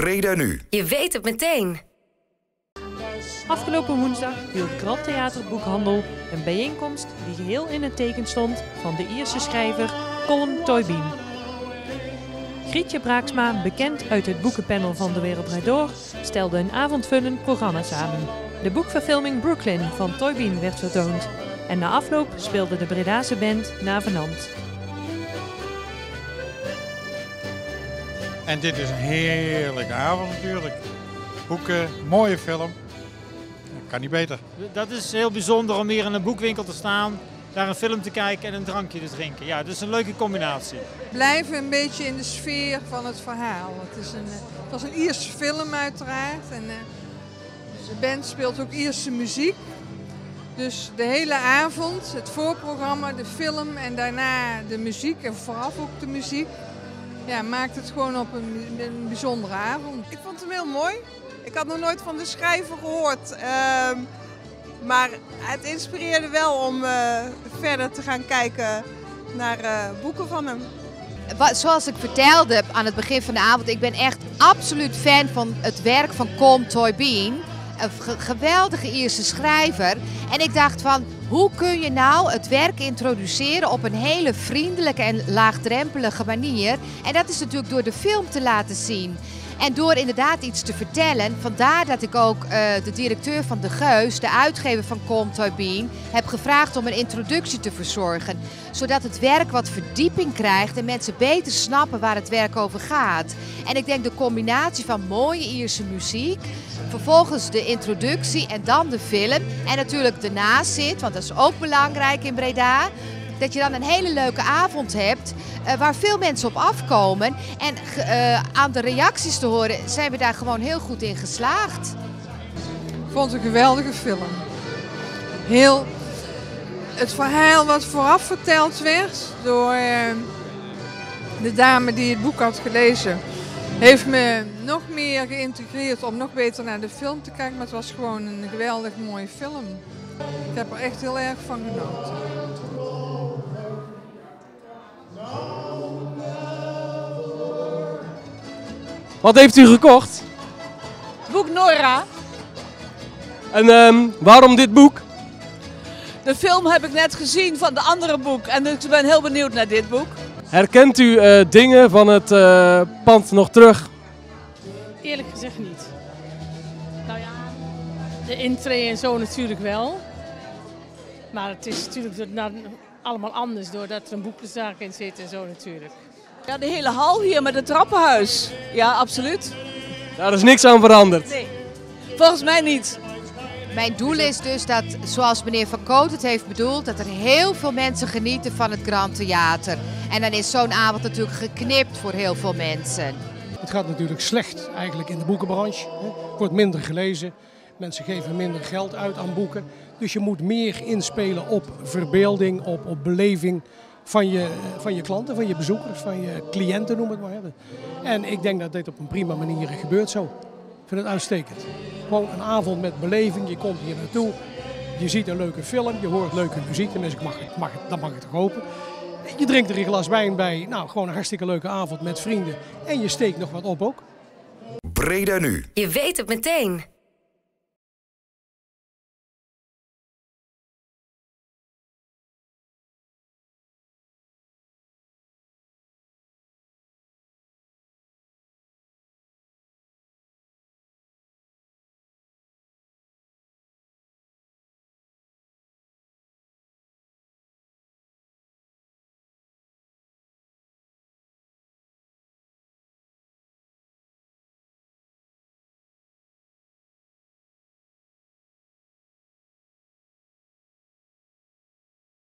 Breda nu. Je weet het meteen. Afgelopen woensdag hield Grand Theater Boekhandel een bijeenkomst die geheel in het teken stond van de Ierse schrijver Colm Tóibín. Grietje Braaksma, bekend uit het boekenpanel van De Wereld Draait Door, stelde een avondvullend programma samen. De boekverfilming Brooklyn van Tóibín werd vertoond en na afloop speelde de Bredase band Navenant. En dit is een heerlijke avond natuurlijk. Boeken, mooie film. Kan niet beter. Dat is heel bijzonder om hier in een boekwinkel te staan, naar een film te kijken en een drankje te drinken. Ja, dat is een leuke combinatie. Blijven een beetje in de sfeer van het verhaal. Het was een Ierse film uiteraard. En de band speelt ook Ierse muziek. Dus de hele avond, het voorprogramma, de film en daarna de muziek en vooraf ook de muziek. Ja, maakt het gewoon op een bijzondere avond. Ik vond hem heel mooi. Ik had nog nooit van de schrijver gehoord. Maar het inspireerde wel om verder te gaan kijken naar boeken van hem. Zoals ik vertelde aan het begin van de avond, ik ben echt absoluut fan van het werk van Colm Tóibín. Een geweldige Ierse schrijver. En ik dacht van, hoe kun je nou het werk introduceren op een hele vriendelijke en laagdrempelige manier? En dat is natuurlijk door de film te laten zien. En door inderdaad iets te vertellen, vandaar dat ik ook de directeur van De Geus, de uitgever van Colm Tóibín, heb gevraagd om een introductie te verzorgen. Zodat het werk wat verdieping krijgt en mensen beter snappen waar het werk over gaat. En ik denk de combinatie van mooie Ierse muziek, vervolgens de introductie en dan de film. En natuurlijk de nazit, want dat is ook belangrijk in Breda. Dat je dan een hele leuke avond hebt waar veel mensen op afkomen. En aan de reacties te horen zijn we daar gewoon heel goed in geslaagd. Ik vond het een geweldige film. Het verhaal wat vooraf verteld werd door de dame die het boek had gelezen, heeft me nog meer geïntegreerd om nog beter naar de film te kijken. Maar het was gewoon een geweldig mooie film. Ik heb er echt heel erg van genoten. Wat heeft u gekocht? Boek Nora. En waarom dit boek? De film heb ik net gezien van de andere boek en ik ben heel benieuwd naar dit boek. Herkent u dingen van het pand nog terug? Eerlijk gezegd niet. Nou ja, de intree en zo natuurlijk wel. Maar het is natuurlijk allemaal anders doordat er een boekenzaak in zit en zo natuurlijk. Ja, de hele hal hier met het trappenhuis. Ja, absoluut. Daar is niks aan veranderd. Nee, volgens mij niet. Mijn doel is dus dat, zoals meneer Van Coot het heeft bedoeld, dat er heel veel mensen genieten van het Grand Theater. En dan is zo'n avond natuurlijk geknipt voor heel veel mensen. Het gaat natuurlijk slecht eigenlijk in de boekenbranche. Er wordt minder gelezen, mensen geven minder geld uit aan boeken. Dus je moet meer inspelen op verbeelding, op beleving van je klanten, van je bezoekers, van je cliënten noem het maar. En ik denk dat dit op een prima manier gebeurt zo. Ik vind het uitstekend. Gewoon een avond met beleving, je komt hier naartoe, je ziet een leuke film, je hoort leuke muziek, tenminste dat mag ik toch hopen. Je drinkt er een glas wijn bij, nou gewoon een hartstikke leuke avond met vrienden en je steekt nog wat op ook. Breda nu. Je weet het meteen.